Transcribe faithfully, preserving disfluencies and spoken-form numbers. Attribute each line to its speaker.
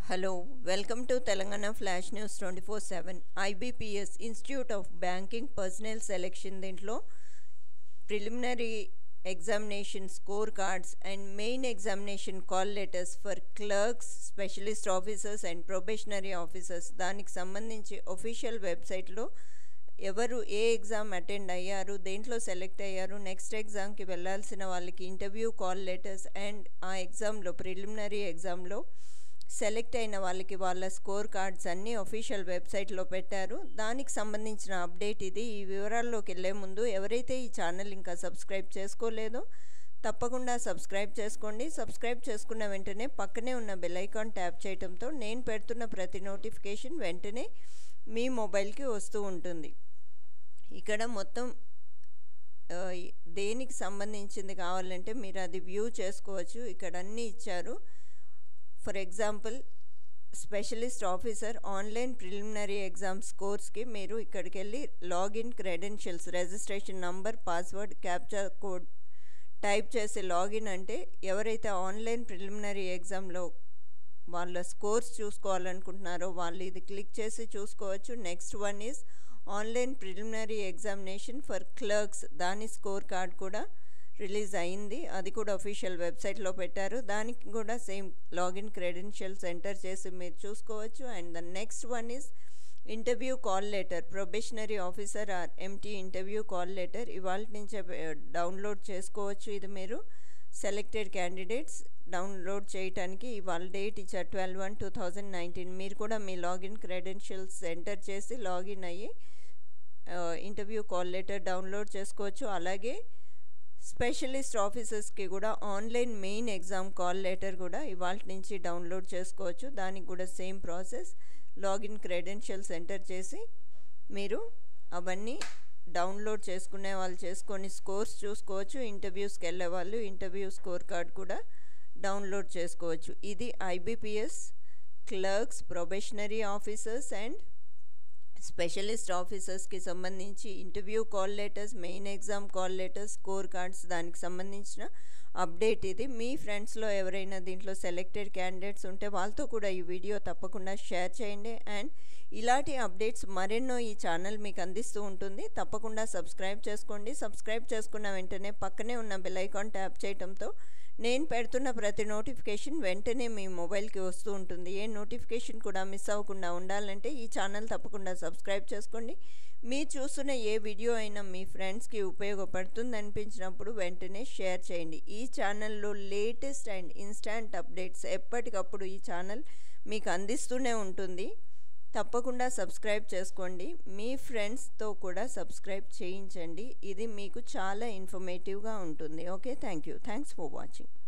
Speaker 1: Hello, welcome to Telangana Flash News twenty-four seven. I B P S Institute of Banking Personnel Selection దీంట్లో preliminary examination scorecards and main examination call letters for clerks, specialist officers and probationary officers దానికి సంబంధించి official websiteలో ఎవరు ఏ exam attend అయ్యారు, దేంట్లో select అయ్యారు, next ఎగ్జామ్కి వెళ్ళాల్సిన వాళ్ళకి ఇంటర్వ్యూ కాల్ లెటర్స్ అండ్ ఆ ఎగ్జామ్లో ప్రిలిమినరీ ఎగ్జామ్లో సెలెక్ట్ అయిన వాళ్ళకి వాళ్ళ స్కోర్ కార్డ్స్ అన్నీ అఫీషియల్ వెబ్సైట్లో పెట్టారు. దానికి సంబంధించిన అప్డేట్ ఇది. ఈ వివరాల్లోకి వెళ్ళే ముందు ఎవరైతే ఈ ఛానల్ ఇంకా సబ్స్క్రైబ్ చేసుకోలేదో తప్పకుండా సబ్స్క్రైబ్ చేసుకోండి. సబ్స్క్రైబ్ చేసుకున్న వెంటనే పక్కనే ఉన్న బెల్ ఐకాన్ ట్యాప్ చేయడంతో నేను పెడుతున్న ప్రతి నోటిఫికేషన్ వెంటనే మీ మొబైల్కి వస్తూ ఉంటుంది. ఇక్కడ మొత్తం దేనికి సంబంధించింది కావాలంటే మీరు అది వ్యూ చేసుకోవచ్చు. ఇక్కడ అన్నీ ఇచ్చారు. For example specialist officer online preliminary exams కోర్స్కి మీరు ఇక్కడికి వెళ్ళి login credentials, registration number, password, captcha code type చేసి లాగిన్ అంటే ఎవరైతే ఆన్లైన్ ప్రిలిమినరీ ఎగ్జామ్లో వాళ్ళ స్కోర్స్ చూసుకోవాలనుకుంటున్నారో వాళ్ళు ఇది క్లిక్ చేసి చూసుకోవచ్చు. Next one is online preliminary examination for clerks, దాని స్కోర్ కార్డ్ కూడా రిలీజ్ అయింది. అది కూడా అఫీషియల్ వెబ్సైట్లో పెట్టారు. దానికి కూడా సేమ్ లాగిన్ క్రెడెన్షియల్స్ ఎంటర్ చేసి మీరు చూసుకోవచ్చు. And the next one is interview call letter, probationary officer or MT interview call letter ఇవాళ నుంచి డౌన్లోడ్ చేసుకోవచ్చు. ఇది మీరు సెలెక్టెడ్ క్యాండిడేట్స్ డౌన్లోడ్ చేయడానికి ఇవాళ డేట్ ఇచ్చారు twelve one two thousand nineteen. మీరు కూడా మీ లాగిన్ క్రెడెన్షియల్స్ ఎంటర్ చేసి లాగిన్ అయ్యి ఇంటర్వ్యూ కాల్ లెటర్ డౌన్లోడ్ చేసుకోవచ్చు. అలాగే స్పెషలిస్ట్ ఆఫీసర్స్కి కూడా online main exam call letter కూడా ఇవాళ నుంచి డౌన్లోడ్ చేసుకోవచ్చు. దానికి కూడా same process, login credentials enter చేసి మీరు అవన్నీ డౌన్లోడ్ చేసుకునే వాళ్ళు చేసుకొని స్కోర్స్ చూసుకోవచ్చు. ఇంటర్వ్యూస్కి వెళ్ళే వాళ్ళు ఇంటర్వ్యూ స్కోర్ కార్డ్ కూడా డౌన్లోడ్ చేసుకోవచ్చు. ఇది IBPS clerks, probationary officers and specialist ఆఫీసర్స్కి సంబంధించి interview call letters, main exam call letters, score cards దానికి సంబంధించిన అప్డేట్ ఇది. మీ ఫ్రెండ్స్లో ఎవరైనా దీంట్లో సెలెక్టెడ్ క్యాండిడేట్స్ ఉంటే వాళ్ళతో కూడా ఈ వీడియో తప్పకుండా షేర్ చేయండి. అండ్ ఇలాంటి అప్డేట్స్ మరెన్నో ఈ ఛానల్ మీకు అందిస్తూ ఉంటుంది. తప్పకుండా సబ్స్క్రైబ్ చేసుకోండి. సబ్స్క్రైబ్ చేసుకున్న వెంటనే పక్కనే ఉన్న బెల్ ఐకాన్ ట్యాప్ చేయడంతో నేను పెడుతున్న ప్రతి నోటిఫికేషన్ వెంటనే మీ మొబైల్కి వస్తూ ఉంటుంది. ఏ నోటిఫికేషన్ కూడా మిస్ అవ్వకుండా ఉండాలంటే ఈ ఛానల్ తప్పకుండా సబ్స్క్రైబ్ చేసుకోండి. మీరు చూస్తున్న ఏ వీడియో అయినా మీ ఫ్రెండ్స్కి ఉపయోగపడుతుంది అనిపించినప్పుడు వెంటనే షేర్ చేయండి. ఈ ఛానల్లో లేటెస్ట్ అండ్ ఇన్స్టాంట్ అప్డేట్స్ ఎప్పటికప్పుడు ఈ ఛానల్ మీకు అందిస్తూనే ఉంటుంది. తప్పకుండా సబ్స్క్రైబ్ చేసుకోండి. మీ ఫ్రెండ్స్తో కూడా సబ్స్క్రైబ్ చేయించండి. ఇది మీకు చాలా ఇన్ఫర్మేటివ్గా ఉంటుంది. Okay, thank you. Thanks for watching.